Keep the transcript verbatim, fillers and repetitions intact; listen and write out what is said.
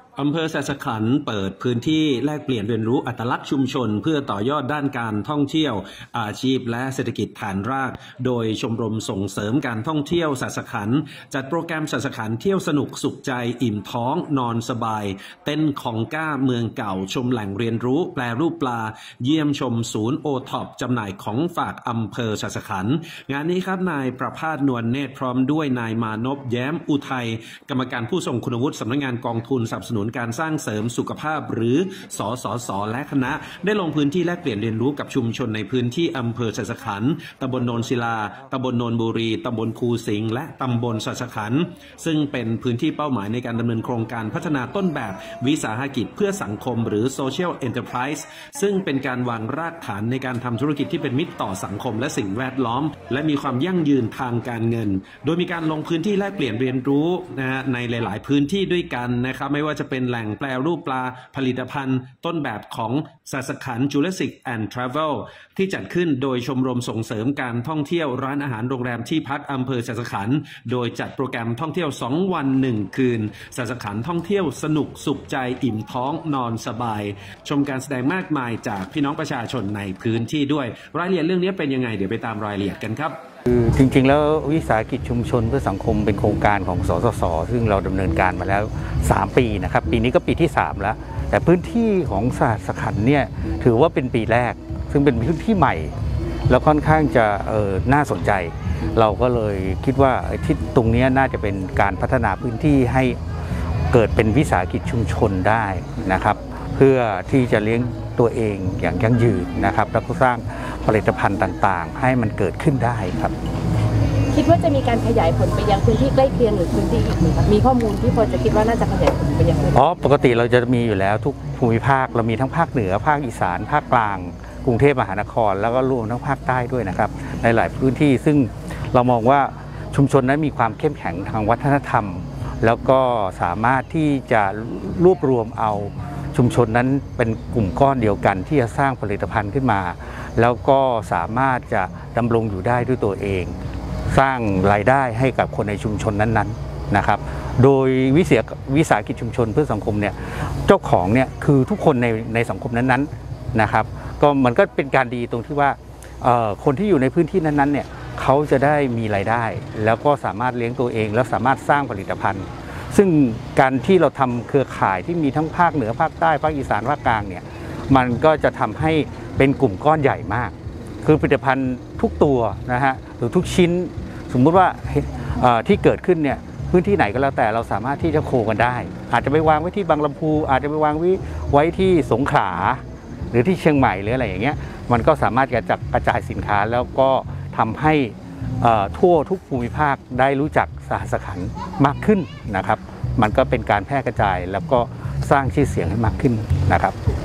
อำเภอแสสขันธ์เปิดพื้นที่แลกเปลี่ยนเรียนรู้อัตลักษณ์ชุมชนเพื่อต่อยอดด้านการท่องเที่ยวอาชีพและเศรษฐกิจฐานรากโดยชมรมส่งเสริมการท่องเที่ยวแสสขันธ์จัดโปรแกรมแสสขันธ์เที่ยวสนุกสุขใจอิ่มท้องนอนสบายเต้นของก้าเมืองเก่าชมแหล่งเรียนรู้แปรรูปปลาเยี่ยมชมศูนย์โอท็อปจำหน่ายของฝากอำเภอแสสขันธ์งานนี้ครับนายประภาสนวลเนตรพร้อมด้วยนายมานพแย้มอุทัยกรรมการผู้ทรงคุณวุฒิสำนักงานกองทุนสนับสนุนการสร้างเสริมสุขภาพหรือสสส.และคณะได้ลงพื้นที่แลกเปลี่ยนเรียนรู้กับชุมชนในพื้นที่อำเภอแสสขันธ์ตำบลโนนศิลาตำบลโนนบุรีตำบลภูสิงห์และตำบลแสสขันธ์ซึ่งเป็นพื้นที่เป้าหมายในการดำเนินโครงการพัฒนาต้นแบบวิสาหกิจเพื่อสังคมหรือ Social Enterprise ซึ่งเป็นการวางรากฐานในการทำธุรกิจที่เป็นมิตรต่อสังคมและสิ่งแวดล้อมและมีความยั่งยืนทางการเงินโดยมีการลงพื้นที่แลกเปลี่ยนเรียนรู้นะฮะในหลายๆพื้นที่ด้วยกันนะครับไม่ว่าจะเป็นแหล่งแปรรูปปลาผลิตภัณฑ์ต้นแบบของแสสขันธ์ Jurassic and Travel ที่จัดขึ้นโดยชมรมส่งเสริมการท่องเที่ยวร้านอาหารโรงแรมที่พักอำเภอแสสขันธ์โดยจัดโปรแกรมท่องเที่ยวสองวันหนึ่งคืนแสสขันธ์ท่องเที่ยวสนุกสุขใจอิ่มท้องนอนสบายชมการแสดงมากมายจากพี่น้องประชาชนในพื้นที่ด้วยรายละเอียดเรื่องนี้เป็นยังไงเดี๋ยวไปตามรายละเอียดกันครับคือจริงๆแล้ววิสาหกิจชุมชนเพื่อสังคมเป็นโครงการของสสส.ซึ่งเราดำเนินการมาแล้วสามปีนะครับปีนี้ก็ปีที่สามแล้วแต่พื้นที่ของแสสขันธ์เนี่ยถือว่าเป็นปีแรกซึ่งเป็นพื้นที่ใหม่แล้วค่อนข้างจะเอ่อน่าสนใจเราก็เลยคิดว่าที่ตรงนี้น่าจะเป็นการพัฒนาพื้นที่ให้เกิดเป็นวิสาหกิจชุมชนได้นะครับเพื่อที่จะเลี้ยงตัวเองอย่างยั่งยืนนะครับแล้วก็สร้างผลิตภัณฑ์ต่างๆให้มันเกิดขึ้นได้ครับคิดว่าจะมีการขยายผลไปยังพื้นที่ใกล้เคียงหรือพื้นที่อีกไหมครับมีข้อมูลที่พอจะคิดว่าน่าจะขยายผลไปยังพื้นที่อ๋อปกติเราจะมีอยู่แล้วทุกภูมิภาคเรามีทั้งภาคเหนือภาคอีสานภาคกลางกรุงเทพมหานครแล้วก็รวมทั้งภาคใต้ด้วยนะครับในหลายพื้นที่ซึ่งเรามองว่าชุมชนนั้นมีความเข้มแข็งทางวัฒนธรรมแล้วก็สามารถที่จะรวบรวมเอาชุมชนนั้นเป็นกลุ่มก้อนเดียวกันที่จะสร้างผลิตภัณฑ์ขึ้นมาแล้วก็สามารถจะดำรงอยู่ได้ด้วยตัวเองสร้างรายได้ให้กับคนในชุมชนนั้นๆนะครับโดยวิสาวิสาหกิจชุมชนเพื่อสังคมเนี่ยเจ้าของเนี่ยคือทุกคนในในสังคมนั้นๆนะครับก็มันก็เป็นการดีตรงที่ว่าคนที่อยู่ในพื้นที่นั้นๆเนี่ยเขาจะได้มีรายได้แล้วก็สามารถเลี้ยงตัวเองแล้วสามารถสร้างผลิตภัณฑ์ซึ่งการที่เราทำเครือข่ายที่มีทั้งภาคเหนือภาคใต้ภาคอีสานภาคกลางเนี่ยมันก็จะทำให้เป็นกลุ่มก้อนใหญ่มากคือผลิตภัณฑ์ทุกตัวนะฮะหรือทุกชิ้นสมมุติว่าที่เกิดขึ้นเนี่ยพื้นที่ไหนก็แล้วแต่เราสามารถที่จะโคกันได้อาจจะไปวางไว้ที่บางลำพูอาจจะไปวางไว้ที่สงขลาหรือที่เชียงใหม่หรืออะไรอย่างเงี้ยมันก็สามารถจะกระจายสินค้าแล้วก็ทำให้ทั่วทุกภูมิภาคได้รู้จักแสสขันธ์มากขึ้นนะครับมันก็เป็นการแพร่กระจายแล้วก็สร้างชื่อเสียงให้มากขึ้นนะครับ